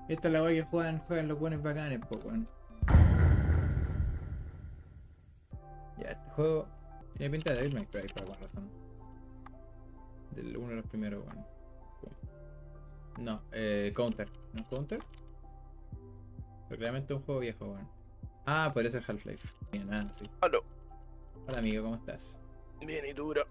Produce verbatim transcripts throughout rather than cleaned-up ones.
Esta es la weá que juegan, juegan los buenos bacanes, po, weón. Ya, este juego tiene pinta de Devil May Cry, por alguna razón. Del uno de los primeros, weón. No, eh, Counter. ¿No es Counter? Pero claramente es un juego viejo, weón. Ah, podría ser Half-Life. Ni nada, sí. Aló. Hola, amigo, ¿cómo estás? Bien, y duro.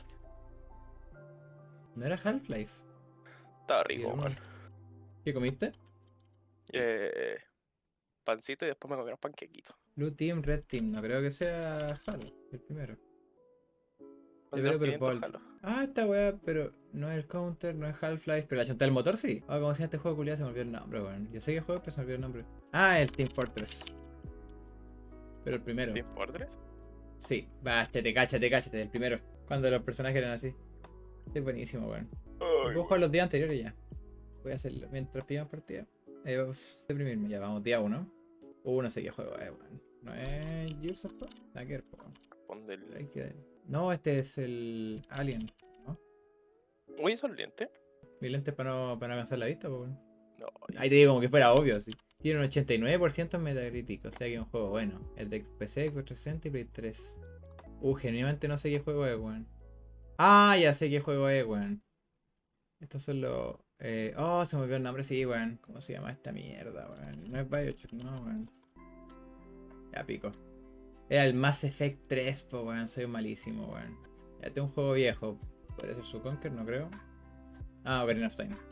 ¿No era Half-Life? Estaba rico, Era uno- man. ¿Qué comiste? Eh, pancito y después me comí unos panquequitos. Blue Team, Red Team. No creo que sea Halo, el primero. El Le de veo los pero quinientos Paul. Halo. Ah, esta weá, pero no es el Counter, no es Half-Life, pero la chunta del motor sí. Ah, como si en este juego culiado se me olvidó el nombre, weón. Yo sé que juego, pero se me olvidó el nombre. Ah, el Team Fortress. Pero el primero. ¿Team Fortress? Sí, cáchate, cáchate, cáchate, el primero. Cuando los personajes eran así. Es buenísimo, weón. Ay, Puedo jugar los días anteriores ya. Voy a hacerlo mientras pillamos partida. Eh, uf, deprimirme, ya vamos, día uno. Uh, no sé qué juego es, weón. ¿No es Gears of War? Nada que ver, po, weón. Ponte el... Hay que- No, este es el Alien, ¿no? Uy, ¿son lentes? Mi lente para no, para no cansar la vista, po, weón. No. Ahí te digo como que fuera obvio, así. Tiene un ochenta y nueve por ciento en Metacritic, o sea que es un juego bueno. El de P C, Xbox trescientos sesenta y Play tres. Uh, genuinamente no sé qué juego es, weón. Ah, ya sé qué juego es, weón. Estos son los... Eh... Oh, se me olvidó el nombre, sí, weón. ¿Cómo se llama esta mierda, weón? No es Bioshock, no, weón. Ya pico. Era el Mass Effect tres, po, weón. Soy malísimo, weón. Ya este es un juego viejo. Podría ser su Conquer, no creo. Ah, Ocarina of Time.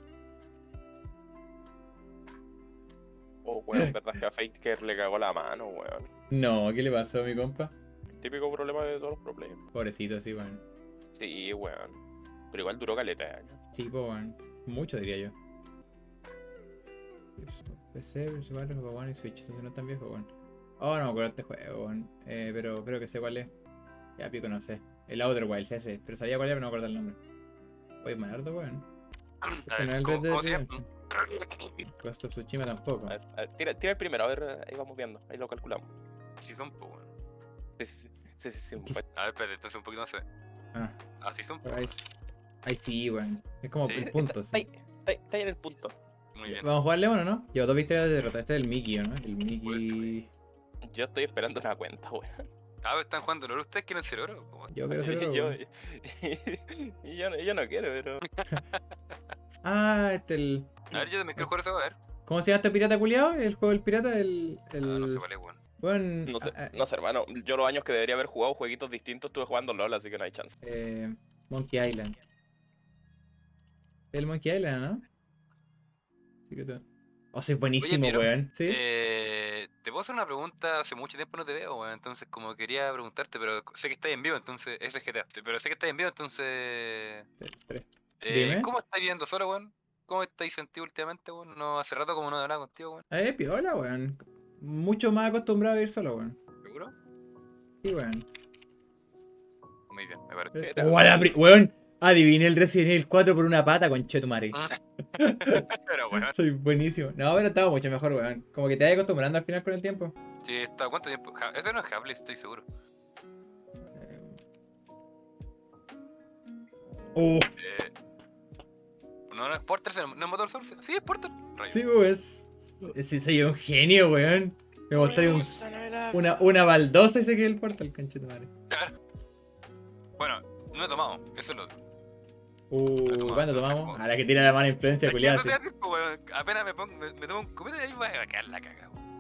Oh, weón, verdad que a Faker le cagó la mano, weón. No, ¿qué le pasó a mi compa? Típico problema de todos los problemas. Pobrecito, sí, weón. Sí, weón. Pero igual duró caleta de años. Sí, po, weón. Mucho, diría yo. P C, principal, Xbox One y Switch. Entonces no es tan viejo, weón. Oh, no me acuerdo de este juego, weón. Eh, pero creo que sé cuál es. Ya pico, no sé. El Outer Wilds, ese. Pero sabía cuál era, pero no me acuerdo el nombre. Oye, Manardo, weón. A Este no es ver, el ¿cómo, Red Dead cómo se llama? Redemption. Ghost of Tsushima tampoco. A ver, a ver, tira, tira el primero, a ver, ahí vamos viendo. Ahí lo calculamos. Así son, pues, weón. Sí, sí, sí. Sí, sí, sí. ¿Qué fue- A ver, espérate, entonces un poquito más. se- Ah, Así son, pero pues. ahí, s- ahí sí, weón. Es como Sí. el punto, Está, sí. ahí, está, ahí- está ahí en el punto. Muy bien. ¿Vamos a jugarle uno, no? Llevo dos victorias de derrota. Este es el Mickey, ¿no? El Mickey. Yo estoy esperando una cuenta, weón. Ah, pero están jugando LOL. ¿Ustedes quieren ser oro? ¿Cómo? Yo quiero ser oro, yo, weón. y yo, no- yo no quiero, pero. Ah, este el. A ver, yo también quiero jugar eso, a ver. ¿Cómo se llama este pirata culiado? El juego del pirata, el. el... Ah, no sé cuál es, weón. Weón, No sé, ah, ah, no sé, hermano. Yo los años que debería haber jugado jueguitos distintos estuve jugando LOL, así que no hay chance. eh, Monkey Island. El Monkey Island, ¿no? Sí que te... Oh, soy buenísimo, Piero, weón. ¿Sí? Eh, te puedo hacer una pregunta, hace mucho tiempo no te veo, weón, entonces como quería preguntarte, pero sé que estás en vivo, entonces, ese es G T A, pero sé que estás en vivo, entonces, Tres, tres. eh, Dime. ¿cómo estás viendo solo, weón? ¿Cómo estáis sentido últimamente, weón? No, hace rato como no hablaba contigo, weón, Eh, piola, weón. Mucho más acostumbrado a ir solo, weón. ¿seguro? Sí, weón. Muy bien, me parece. Pero- Oh, la pri- weón. Adiviné el Resident Evil cuatro por una pata con Chetumare. Pero, weón, Soy buenísimo. No, pero estaba mucho mejor, weón. Como que te vas acostumbrando al final con el tiempo. sí, está, ¿cuánto tiempo? Ja- Eso no es Hable, estoy seguro. Eh... Uh, Eh, no, no es Porter, no es Motor Source, sí, es Porter. Rayo. sí, weón. Sí, soy un genio, weón. Me mostré un, gusta, no era- una, una baldosa y se quedó el portal, conchetumare. Bueno, no he tomado, eso es lo otro. Uh, ¿cuándo tomamos? A la que tira la mala influencia, Es que culiada. no Sí. te da tiempo, weón. Apenas me, pongo, me, me tomo un copete y ahí va a quedar la caga, weón.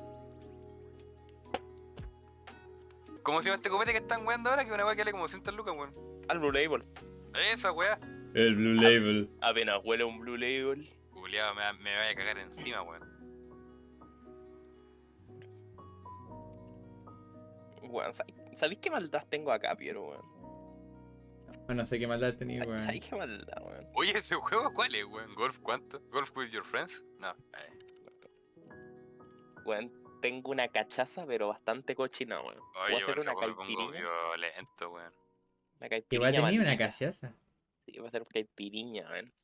¿Cómo se llama este copete que están weando ahora? Que una weá que vale como ciento lucas, weón. Al Blue Label. Esa weá. El Blue Label. Apenas huele un Blue Label. Juliado, me, va- me vaya a cagar encima, weón. Weón, ¿sabéis sabéis qué maldad tengo acá, Piero, weón? No sé qué maldad he tenido, ¿Sabéis weón. sabéis qué maldad, weón? Oye, ¿ese juego cuál es, weón? ¿Golf cuánto? ¿Golf with your friends? No. Eh. Weón, tengo una cachaza, pero bastante cochina, weón. Voy Oye, a hacer por eso una me pongo caipiriña. violento, weón. Una caipiriña. Igual tenía una maldita. cachaza. Sí, voy a hacer caipiriña, weón.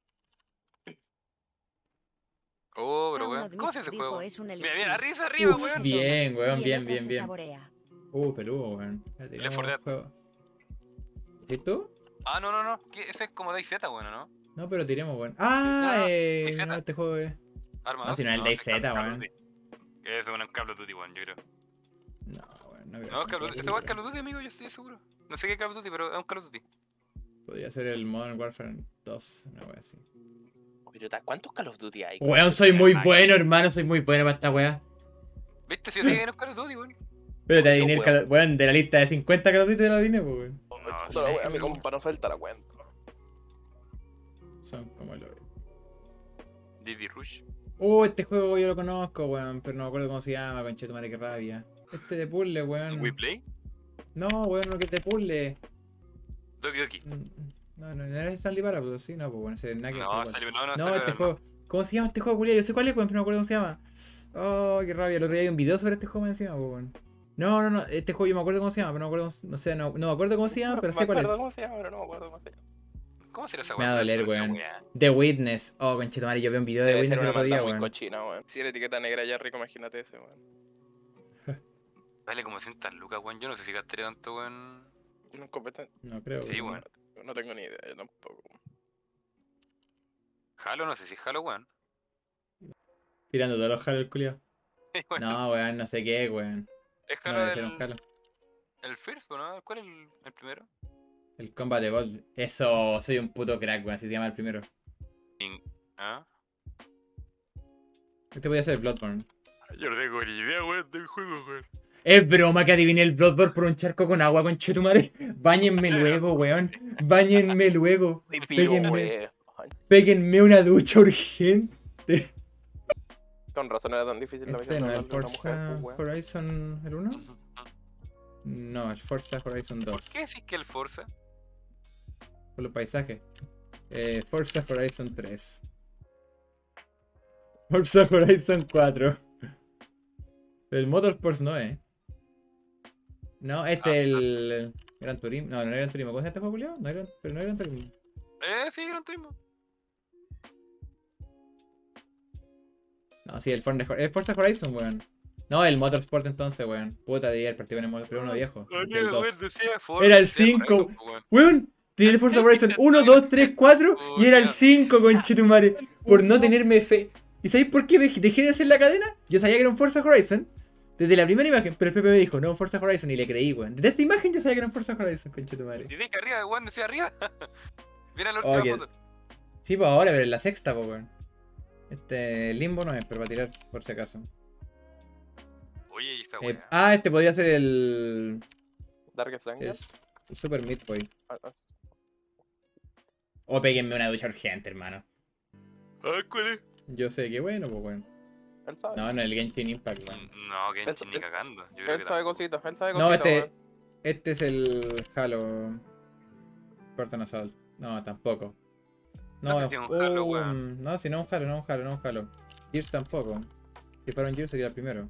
Oh, pero Uno weón. de ¿Cómo mis se hace ese dijo, juego? es un Mira, elixir. mira, arriba, arriba, Uf, weón. bien, weón, Y el bien, otro bien, se bien. saborea. Uh, peludo, weón. Espérate, Left vamos four al Dead. juego. ¿Sí tú? Ah, no, no, no. ¿Qué? Ese es como DayZ, weón, ¿no? No, pero tiremos, weón. Ah, Ah, eh. fíjate. No, este juego es. Ah, Arma No, dos. si no es el ese DayZ, Call- Call of weón. Duty. Eso es un Call of Duty, weón, yo creo. No, weón, no creo. No, que Call of sea Duty. un Esta weá es Call Call of Duty, amigo, yo estoy seguro. No sé qué Call of Duty, pero es un Call of Duty. of Duty. Podría ser el Modern Warfare dos, una wea así. Pero, ta- ¿cuántos Call of Duty hay? Weón, soy muy bueno, hermano, soy muy bueno para esta wea. ¿Viste? Si yo te dije que no es Call of Duty, weón. Pero te Coño, adiviné el weón. Call of- weón, de la lista de cincuenta Call of Duty te lo adiviné, pues, weón. No, No, no, sí, weón, mi sí, compa no falta la cuenta. Son como lo. D D Rush. Uh, este juego yo lo conozco, weón, pero no me acuerdo cómo se llama, conchetumare, qué rabia. Este de puzzle, weón. We Play. No, weón, no que es de puzzle. Doki Doki. Mm, No, no, no era Stanley Parable, sí, no, pues bueno, ese es nada que ver, No, weón. salió, no, no, No, salió este el juego. ¿Cómo se llama este juego, culiao? Yo sé cuál es, weón, pero no me acuerdo cómo se llama. Oh, qué rabia. El otro día hay un video sobre este juego encima, weón. No, no, no, este juego yo me acuerdo cómo se llama, pero no me acuerdo cómo, no sé, no, no me acuerdo cómo se llama, pero No sé me cuál es. acuerdo cómo se llama, pero no me acuerdo cómo se llama. ¿Cómo será esa Me va a weá? doler, Esa weón. weá. The Witness. Oh, conchetumare, yo vi un video de The Debe Witness ser el una otro día, maldad muy weón. cochina, weón. Si era etiqueta negra ya rico, imagínate ese, weón. Vale como cientos lucas, weón. Yo no sé si gastaría tanto, weón. No es competente. No creo, Sí, weón. weón. No tengo ni idea, yo tampoco. Halo, no sé si es Halo, weón. Tirando todos los Halo el culiao. Weón, No, weón, no sé qué, weón. es No Halo debe ser un el, Halo. el First, ¿no? ¿Cuál es el, el primero? El Combat Evolved. Eso, soy un puto crack, weón, así se llama el primero. In- ¿Ah? Este podía ser el Bloodborne. Yo no tengo ni idea, weón, del juego, weón. Es broma que adiviné el Bloodborne por un charco con agua, conchetumare. Báñenme luego, weón. Báñenme luego. Ay, pillo, Péguenme. weón. Péguenme una ducha urgente. Con razón era tan difícil la Este misión no, el normal de una Forza mujer, pues, weón. Horizon el uno. Ujú. No, el Forza Horizon ¿Por dos. qué decís que el Forza? Por los paisajes. Eh, Forza Horizon tres. Forza Horizon cuatro. El Motorsports no es. No, este Ah, es el Gran Turismo. No, no era Gran Turismo. ¿Cómo se llama este juego, Julio? No era, pero no era Gran Turismo. Eh, sí, Gran Turismo. No, sí, el Forza, el Forza Horizon, weón. No, el Motorsport entonces, weón. Puta, de el partido en el Motorsport, pero uno viejo. Oye, El weón, dos. decía Forza, Era el decía cinco. Horizon, po, weón. Weón, tenía el Forza Horizon uno, dos, tres, cuatro y era el cinco, conchetumare. Por no tenerme fe. ¿Y sabéis por qué me dejé de hacer la cadena? Yo sabía que era un Forza Horizon desde la primera imagen, pero el Pepe me dijo, no, Forza Horizon, y le creí, weón. Desde esta imagen yo sabía que era un Forza Horizon, conchetumare. Si dije arriba, weón, decía arriba. Mira la Oh, última que- foto. Sí, pues ahora, pero en la sexta, pues, weón. Este, Limbo no es, pero va a tirar, por si acaso. Oye, y esta Eh, weá. ah, este podría ser el, Darkest Angel. es- el Super Meat Boy. Ah, ah. O péguenme una ducha urgente, hermano. Ah, ¿cuál es? Yo sé que bueno, pues, bueno. Él sabe. No, no, el Genshin Impact, weón. Mm, No, que Él- ni él- cagando. Yo creo Él que sabe tampoco. cositas, él sabe No, cositas, este, weón. este es el Halo Spartan Assault. No, tampoco. No, No sé si es un Halo, oh, weón. no, si no es un Halo, no es un Halo, no es un Halo. Gears tampoco. Si fuera un Gears sería el primero.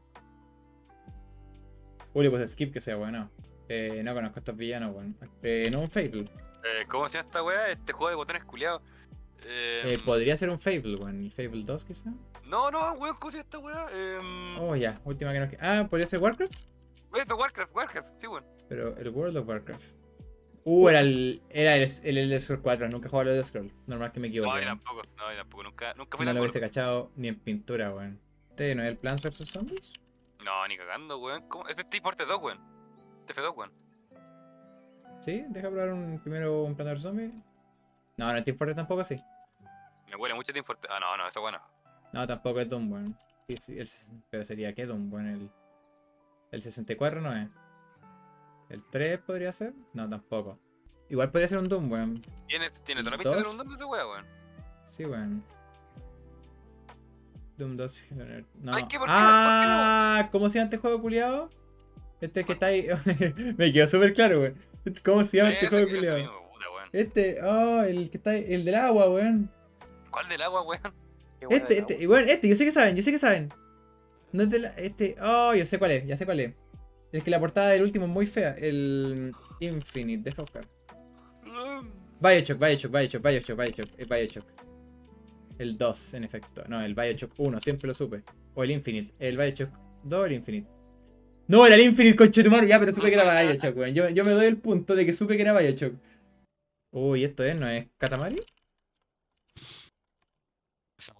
Uy, pues skip que sea bueno. Eh, no conozco a estos villanos, weón. Eh, no un Fable. Eh, ¿Cómo se llama esta weá? Este juego de botones culiados. Eh, Eh, podría ser un Fable, weón. ¿El Fable dos quizá? No, no, weón, ¿cómo se llama esta weá? Eh... Oh, ya, última que nos queda. Ah, podría ser Warcraft. Eso, Warcraft, Warcraft, sí, weón. Pero el World of Warcraft. Uh, era el. Era el, el Elder Scrolls cuatro, nunca he jugado al Elder Scrolls. Normal que me equivoque. No, yo weón. tampoco, no, yo tampoco, nunca, nunca fui No tan lo hubiese gordo. cachado ni en pintura, weón. ¿Este no es el Plants versus. Zombies? No, ni cagando, weón. ¿Cómo? Es de Team Fortress dos, weón. T F dos, weón. ¿Sí? Deja probar un, primero un Plants versus. Zombies. No, no, el Team Fortress tampoco sí. Me huele mucho Team Fortress. Ah, no, no, eso bueno. No, tampoco es Doom, weón. Sí, sí, el- pero sería que Doom, weón. El, el sesenta y cuatro no es. ¿El tres podría ser? No, tampoco. Igual podría ser un Doom, weón. Tiene, tiene toda la ¿El pinta de dos? un nombre ese weón, weón. Sí, weón. Doom dos. No. Ay, ¿qué? ¿Por qué? Ah, ¿cómo se llama este juego culiado? Este que está ahí. Me quedó súper claro, weón. ¿Cómo se llama este Ese- juego ese culiado? mismo, puta, weón. Este, oh, el que está ahí, el del agua, weón. ¿Cuál del agua, weón? Qué buena Este, la este, weón. weón, este, yo sé que saben, yo sé que saben. No es de la, este, oh, yo sé cuál es, ya sé cuál es. Es que la portada del último es muy fea. El Infinite, deja buscar. Bioshock, Bioshock, Bioshock, Bioshock, Bioshock, es Bioshock. El dos, en efecto. No, el Bioshock uno, siempre lo supe. O el Infinite. El Bioshock dos o el Infinite. No, era el Infinite, conchetumare, ya, pero supe que era Bioshock, weón. Yo, yo me doy el punto de que supe que era Bioshock. Uy, esto es, ¿no es Katamari? Esa weá está muy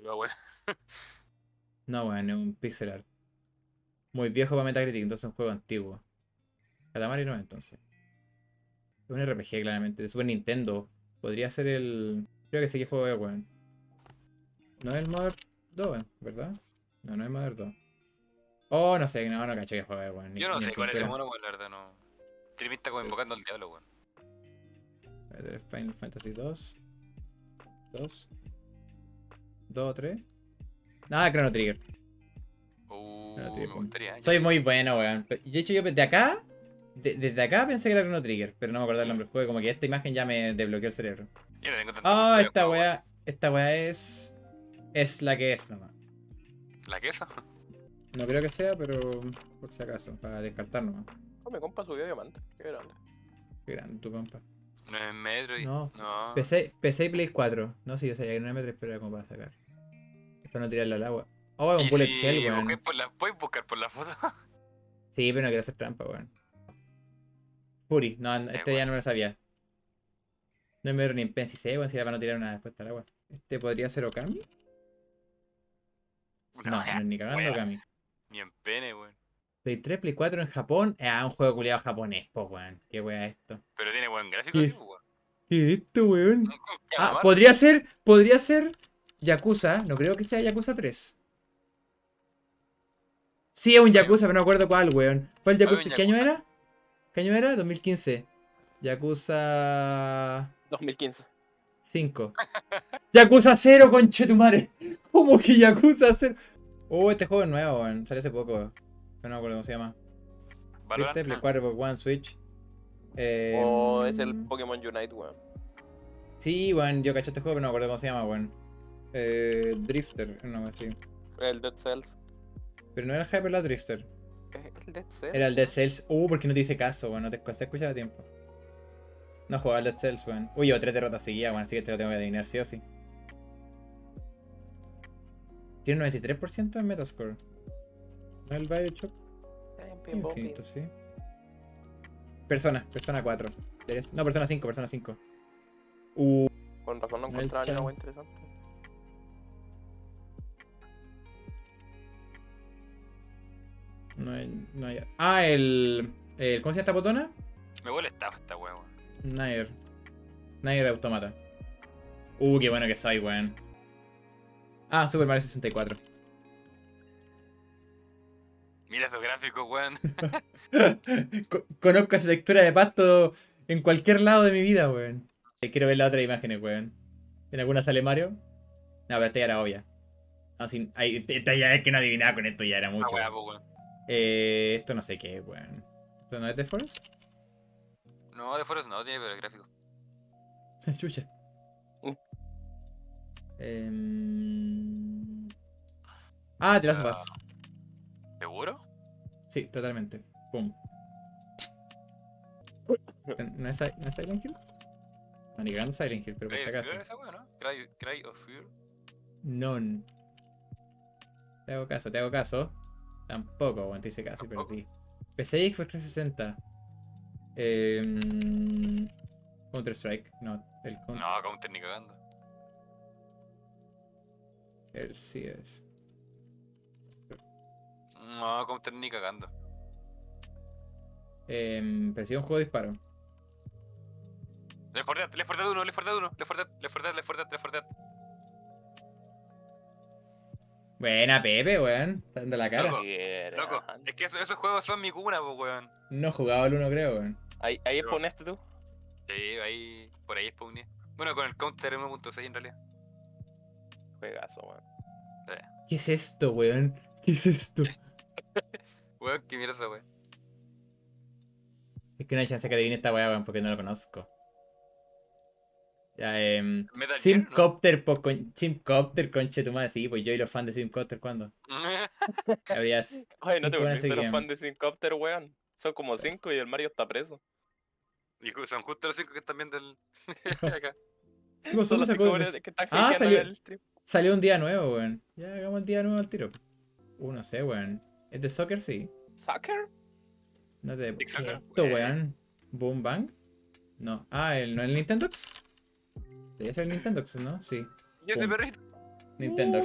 La wea. No, weón, es un pixel art. Muy viejo para Metacritic, entonces es un juego antiguo. Katamari no, entonces. Es un R P G, claramente. De Super Nintendo. Podría ser el. Creo que sí que juego es, weón. No es el Mother dos, weón, ¿verdad? No, no es Mother dos. Oh, no sé, no, no caché que juego es, weón. Ni- Yo no ni sé en cuál es ese pintura. mono, weón, la verdad, no. Tiene pinta como invocando al diablo, weón. Eh, Final Fantasy dos. dos. dos, tres. Nada, Chrono Trigger. Uh, Chrono me Trigger. gustaría. ya. Soy muy bueno, weón. Pe- De hecho, yo de acá, de- desde acá pensé que era Chrono Trigger, pero no me acordaba el nombre del juego. Como que esta imagen ya me desbloqueó el cerebro. Yo no tengo tanta Ah, cultura de esta juego, weón. weá, esta weá es. Es la que es nomás. ¿La queso? No creo que sea, pero por si acaso, para descartar nomás. Oh, mi compa subió diamante. Qué grande. Qué grande tu compa. No es Metroid. No. No. P C, P C y Play cuatro. No, sí, yo sabía que no era M tres, pero era como para sacar. Es para no tirarla al agua. Oh, es un Y bullet si hell, weón. buscáis por la... ¿Puedes buscar por la foto? Sí, pero no quiero hacer trampa, weón. Fury, no, no, este ya bueno. no me lo sabía. No me dieron ni en pen si sé, weón, si era para no tirar una respuesta al agua. ¿Este podría ser Okami? No, no es ni cagando wea, Okami. Ni en pene, weón. Play tres, Play cuatro en Japón. Ah, un juego culiado japonés, po, weón. Qué weá esto. Pero tiene buen gráfico, ¿Qué sí, es? pues, weón. ¿Qué es esto, weón? Con Ah, calamar. podría ser, podría ser Yakuza. No creo que sea Yakuza tres. Sí, es un Yakuza, pero no me acuerdo cuál, weón. ¿Fue el Yakuza? un ¿Qué año Yakuza. era? ¿Qué año era? dos mil quince. Yakuza dos mil quince. cinco. Yakuza cero, conchetumare. ¿Cómo que Yakuza cero? Oh, este juego es nuevo, weón. Salió hace poco. Pero no me acuerdo cómo se llama. Valorant. ¿Viste? Play cuatro por One Switch. Eh, O es el Pokémon Unite, weón. Sí, weón, yo caché este juego, pero no me acuerdo cómo se llama, weón. Eh, Drifter, no, sí. El Dead Cells. Pero no era Hyper Light Drifter. ¿Es el Dead Cells? Era el Dead Cells. Uh, porque no te hice caso, weón. No te se escucha a tiempo. No jugaba al Dead Cells, weón. Uy, llevo tres derrotas seguidas, weón. Así que te lo tengo que adivinar, sí o sí. Tiene un noventa y tres por ciento en Metascore. ¿No es el Bioshock? Infinito, sí. Persona, Persona cuatro. Eres- No, Persona cinco, Persona cinco. Uh, Con razón no No, el encontraba ni chan. una wea interesante. no hay, no hay- Ah, el, el. ¿Cómo se llama esta botona? Me huele estafa esta weá, weón. Nair. Nair Automata. Uh, qué bueno que soy, weón. Ah, Super Mario sesenta y cuatro. Mira esos gráficos, weón. Co- Conozco esa textura de pasto en cualquier lado de mi vida, weón. Eh, Quiero ver las otras imágenes, weón. ¿En alguna sale Mario? No, pero esta ya era obvia. No, sin, ay, esta ya es que no adivinaba con esto, ya era Una mucho. weá, weón. pues, weón. Eh, esto no sé qué es, weón. ¿Esto no es de Forest? No, de Forest no, tiene pero el gráfico. Chucha. Uh. Em, Ah, te las Ah. vas. ¿Seguro? Sí, totalmente. Pum. ¿No es, ¿No es Silent Hill? No, ni cagando Silent Hill, pero por Cry si of acaso. Fear esa weá, ¿no? Cry, Cry of Fear. Non. Te hago caso, te hago caso. Tampoco, bueno, te hice caso y Tampoco. perdí. P C X fue trescientos sesenta. Eh, Counter Strike. No, el, con- No, Counter ni cagando. el C S. No, Counter ni cagando. Eh, pero sí, un juego de disparo. Left four Dead, Left four Dead uno, Left four Dead uno, Left four Dead, Left four Dead, Left four Dead, Left four Dead. Buena, Pepe, weón. Está dando la cara. Loco. Era- Loco, es que esos, esos juegos son mi cuna, pues, weón. No he jugado el uno, creo, weón. Ahí, ahí Pero- exponeste tú. Sí, ahí, por ahí spawné. Bueno, con el Counter uno punto seis en realidad. Juegazo, weón. ¿Qué es esto, weón? ¿Qué es esto? Weón, qué mierda esa weón. Es que no hay chance que adivine esta weá, weón, porque no lo conozco. Ya, eh. Metal Gear, ¿no? Simcopter, po, con... Simcopter, conche tu madre. Sí, pues yo y los fans de Simcopter, ¿cuándo? Habrías. Oye, no te Cinco volviste veces los game. fan de Syncopter, weón. Son como cinco y el Mario está preso. Y ju- son justo los cinco que están viendo el. acá. ¿Qué pasó? Son los Sacó- cinco weones que están Ah, hackeando salió- el stream. Salió un día nuevo, weón. Ya hagamos el día nuevo al tiro. Uh, no sé, weón. ¿Es de soccer? Sí. ¿Soccer? No te. Big ¿Qué Soccer, es esto, weón. weón? ¿Boom Bang? No. Ah, ¿el, ¿no el Nintendox? Debería ser el Nintendox, ¿no? Sí. Yo soy Pum. perrito. Nintendox.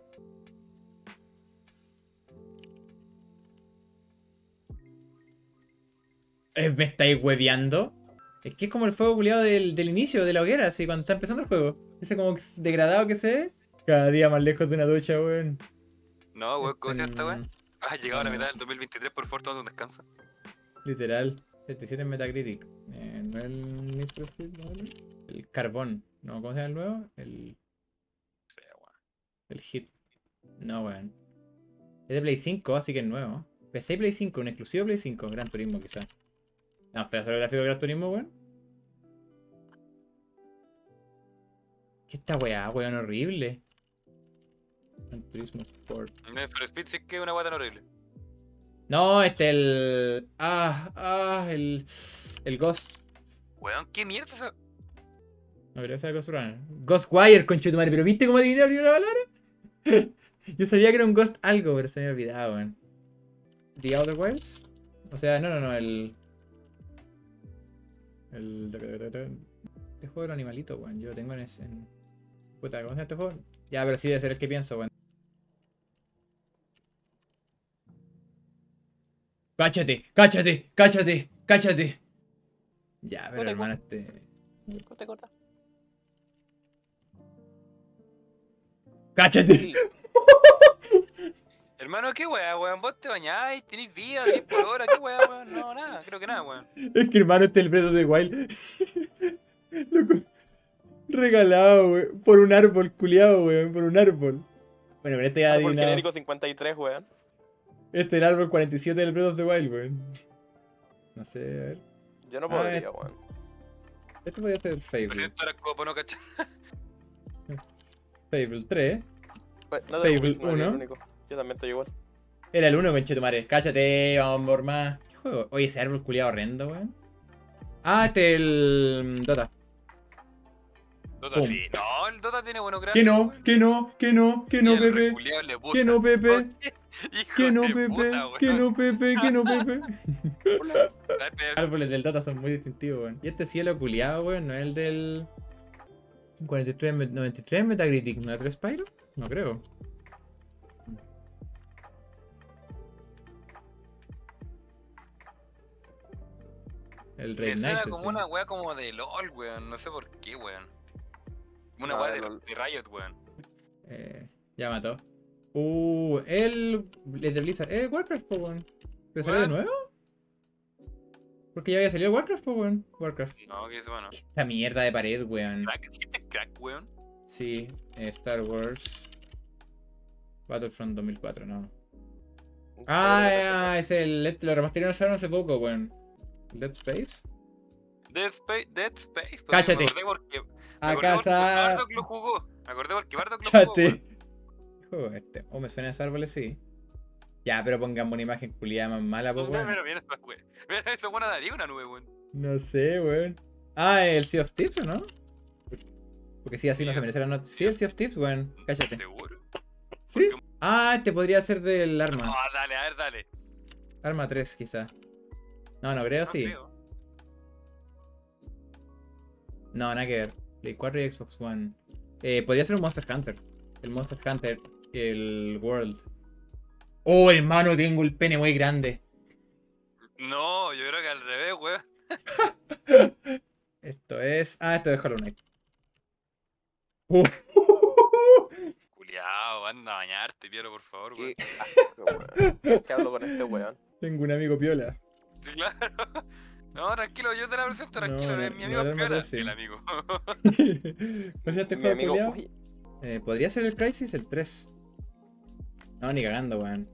Eh, ¿Me estáis hueveando? Es que es como el fuego culiado del, del inicio, de la hoguera, así, cuando está empezando el juego. Ese como degradado que se ve. Cada día más lejos de una ducha, weón. No, weón, ¿cómo se llama esta Mm, weón? Has llegado a la mitad del dos mil veintitrés, por favor, toma un descanso. Literal. setenta y siete en Metacritic. Eh, no el Need for Speed, no el, el Carbón. No, ¿cómo se llama el nuevo? El, Sí, weón. el Hit. No, weón. Es de Play cinco, así que es nuevo. P C y Play cinco, un exclusivo Play cinco. Gran Turismo, quizás. No, pero solo gráfico de Gran Turismo, weón. ¿Qué esta weá, weón? Horrible. Gran Turismo Sport. Need for Speed sí que es una guata tan horrible. No, este el. Ah, ah, el. El Ghost. Weón, ¿qué mierda es esa? No, pero ese era Ghost Runner. Ghostwire, conchetumare. ¿Pero viste cómo adiviné la primera palabra? Yo sabía que era un Ghost algo, pero se me había olvidado, weón. The Outer Worlds. O sea, no, no, no, el. El. Este juego era animalito, weón. Yo lo tengo en ese. En... Puta, ¿cómo se llama este juego? Ya, pero sí debe ser el que pienso, weón. Cáchate, cáchate, cáchate, cáchate. Ya, pero Corta, hermano, este. Corta, corta. ¡Cáchate! Sí. Hermano, ¿qué weá, weón? Vos te bañáis, tenés vida, tenés por hora, ¿qué weá, weón? No, nada, creo que nada, weón. Es que hermano, este es el Breath of the Wild. Loco. Regalado, weón. Por un árbol, culiado, weón. Por un árbol. Bueno, pero este ya Árbol adivinado. genérico cincuenta y tres, weón. Este es el árbol cuarenta y siete del Breath of the Wild, weón. No sé, a ver. Yo no Ah, podría, este- weón. Este podría ser el Lo Fable. siento, ahora como no cachar. Fable tres. Pues, No Fable te preocupes, no eres el uno. único. Yo también estoy igual. Era el uno, conchetumare. Cáchate, vamos por más. ¿Qué juego? Oye, ese árbol culiado horrendo, weón. Ah, este es el. Dota. Dota Pum. sí. No, el Dota tiene buenos Que gráficos. no, weón. que no, que no, que no, Y el Pepe. reculeado le puso- Que no, Pepe. Oh, ¿qué? Hijo Que no, de Pepe. puta, Que weón. no, Pepe. Que no, Pepe. Ay, pero- Árboles del Dota son muy distintivos, weón. Y este cielo culiado, weón, no es el del. cuarenta y tres, noventa y tres Metacritic, ¿no es tres Spyro? No creo. El Rey Me suena Knight, como sí. una weá como de LOL, weón. No sé por qué, weón. Una Ah, weá de, LOL. de Riot, weón. Eh, ya mató. Uh, el. El de Blizzard. Eh, Warcraft, po, weón. ¿Pero salió de Weón. nuevo? Porque ya había salido Warcraft, po, weón. Warcraft. No, que es bueno. Esta mierda de pared, weón. Crack, dijiste crack, weón. Sí, eh, Star Wars. Battlefront dos mil cuatro, no. Ah, ah, es el. Lo remasterizaron hace poco, weón. Dead Space. Dead Space, Dead Space. pues, Cáchate. Me acordé porque, me A acordé porque casa. Bardock lo jugó. Me acordé porque Bardock lo jugó. Cáchate. weón. ¿Qué juego es este? Oh, me suena esos árboles, sí. Ya, pero pongamos una imagen culiada más mala, pues, Mira, weón. mira, mira esta weá. Mira, esta buena daría una nube, weón. No sé, weón. Ah, el Sea of Thieves, ¿o no? Porque si así no Sí, se merece la nota. Sí, el Sea of Thieves, weón. Cáchate. ¿Seguro? ¿Sí? Ah, este podría ser del No, arma. dale, a ver, dale. Arma tres, quizá. No, no creo, No sí. creo. No, nada que ver. Play cuatro y Xbox One. Eh, podría ser un Monster Hunter. El Monster Hunter, el World. Oh, hermano, tengo el pene muy grande. No, yo creo que al revés, weón. Esto es. Ah, esto es Hollow Knight. Uh. Culeado, anda a bañarte, Piero, por favor, weón. Qué asco, weón. ¿Qué hablo con este weón? Tengo un amigo piola. Sí, claro. No, tranquilo, yo te la presento, tranquilo, No, es no, mi amigo no, no, Piola. sí. El amigo. ¿No es este Mi juego amigo. culiao? Uy, Eh, podría ser el Crysis, el tres. No, ni cagando, weón.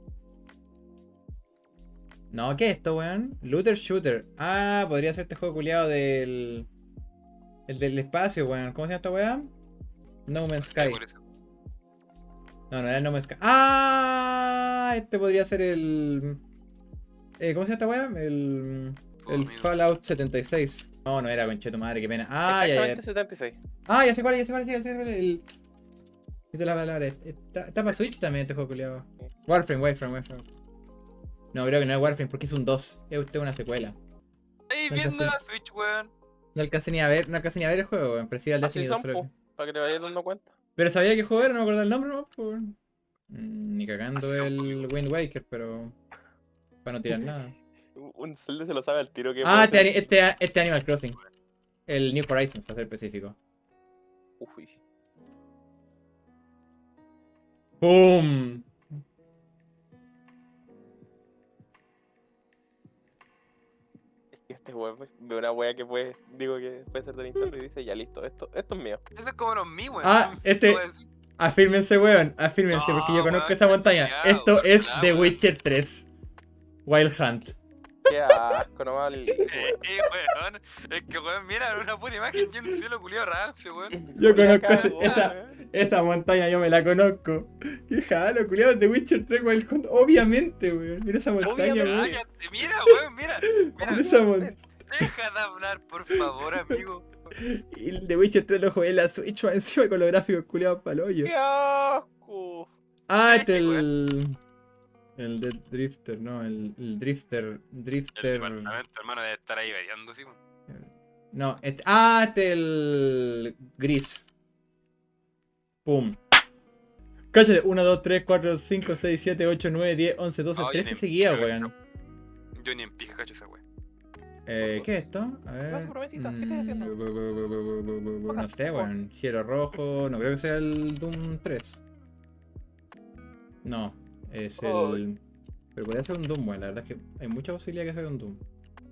No, ¿qué es esto, weón? Looter Shooter. Ah, podría ser este juego culiado del. El del espacio, weón. ¿Cómo se llama esta weá? No Man's Sky. Por eso. No, no era No Man's Sky. Ah, este podría ser el. Eh, ¿Cómo se llama esta weá? El. Oh, El amigo. Fallout setenta y seis. No, no era, conche tu madre, qué pena. Ah, ya, ya. exactamente setenta y seis. Ah, ya sé cuál, es, ya sé cuál, es, ya sé cuál es. El. Quito la palabra. Está, está para Switch también este juego culiado. Warframe, Warframe, Warframe. No, creo que no es Warframe porque es un dos. Es usted una secuela. Ey, No viendo alcancé. la Switch, weón. No alcancé ni a ver, no alcancé ni a ver el juego, weón. Pero sí al Así Destiny son, dos. po, para que te vayas dando cuenta. Pero sabía que jugar, no me acuerdo el nombre, ¿no? Pues, weón. Mm, Ni cagando Así son el poquitos. Wind Waker, pero. Para no tirar nada. Un Zelda se lo sabe al tiro que Ah, puede este, ser- ani- este, este Animal Crossing. El New Horizons, para ser específico. Uy. ¡Pum! Es que este weón ve una wea que puede, digo que puede ser de Nintendo y dice, ya listo, esto, esto es mío. Eso es como los míos, weón. Ah, este- Afírmense, weón. Afírmense, porque yo No, conozco weón, esa qué montaña. culiao, Esto weón, es ojalá, The weón. Witcher tres. Wild Hunt. Qué asco nomás el Eh, eh, weón. Es que, weón, mira, una pura imagen y un cielo culiado rancio, weón. Yo Por la conozco ese- cagó, esa, weón. esa montaña, yo me la conozco. Qué jalo, culiado, The Witcher tres Wild Hunt. Obviamente, weón. Mira esa montaña, Obviamente. weón. Cállate, mira, weón, mira. Mira, Mira esa montaña. deja de hablar, por favor, amigo. Y el The Witcher tres lo jugué en la Switch, weón, encima con los gráficos culiados paloyo. Qué asco. Ah, este Este, el. El de Drifter, no, el, el Drifter. El Drifter. departamento, hermano, debe estar ahí variando, sí, weón. No, este. Ah, este el. Gris. Pum. Cállate, uno, dos, tres, cuatro, cinco, seis, siete, ocho, nueve, diez, once, doce, Oye, trece ni- seguía, pero weón. Yo ni en pija cacho esa weón. Eh, ¿qué es esto? A ver. Baja, promesita, ¿qué estás haciendo? Mm, Baja, No sé, baja. weón. Cielo rojo. No creo que sea el Doom tres. No, es Oh. el. Pero podría ser un Doom, weón. La verdad es que hay mucha posibilidad que sea un Doom.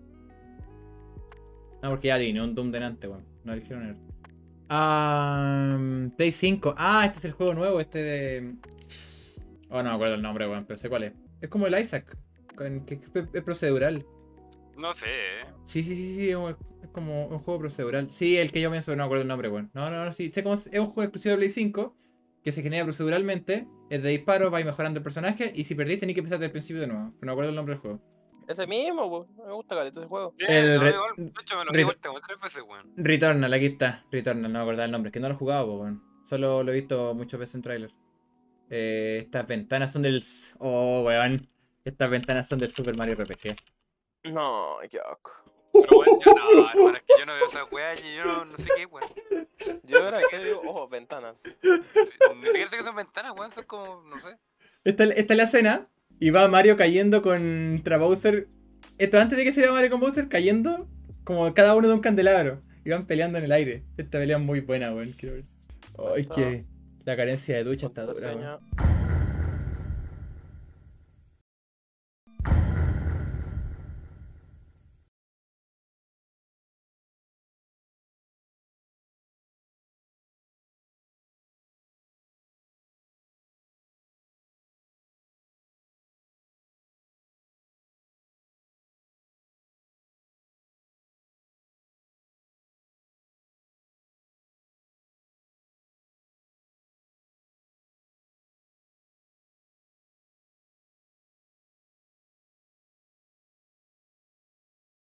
No, porque ya adiviné un Doom delante, weón. No eligieron el. Ah, Play cinco. Ah, este es el juego nuevo, este de. Oh, no me acuerdo el nombre, weón, pero sé cuál es. Es como el Isaac, con- que que es procedural. No sé, eh. Sí, sí, sí, sí, es un- es como un juego procedural. Sí, el que yo pienso, no me acuerdo el nombre, weón. No, no, no, sí, sé cómo es, es un juego exclusivo de Play cinco que se genera proceduralmente, es de disparo, vais mejorando el personaje y si perdís tenés que empezar desde el principio de nuevo. Pero no me acuerdo el nombre del juego. Ese mismo, po. Me gusta caleta ese juego. Bien, El no, re- igual, de hecho me lo re- di vuelta como tres veces, weón. Returnal, aquí está. Returnal, no me acordaba el nombre, es que no lo he jugado, po, weón. Solo lo he visto muchas veces en trailer. Eh, estas ventanas son del. Oh, weón. Estas ventanas son del Super Mario R P G. No, qué asco. Pero bueno, yo no, hermano, es que yo no veo esa weá y yo no, no sé qué, weón. Yo ahora que digo, ojo, ventanas. Sí, Ni siquiera sé que son ventanas, weón, son como, no sé. Esta, esta es la escena. Y va Mario cayendo contra Bowser. Esto antes de que se vea Mario con Bowser cayendo. Como cada uno de un candelabro. Y van peleando en el aire. Esta pelea es muy buena, weón. Quiero ver. Ay, que la carencia de ducha está dura, weón. Contraseña.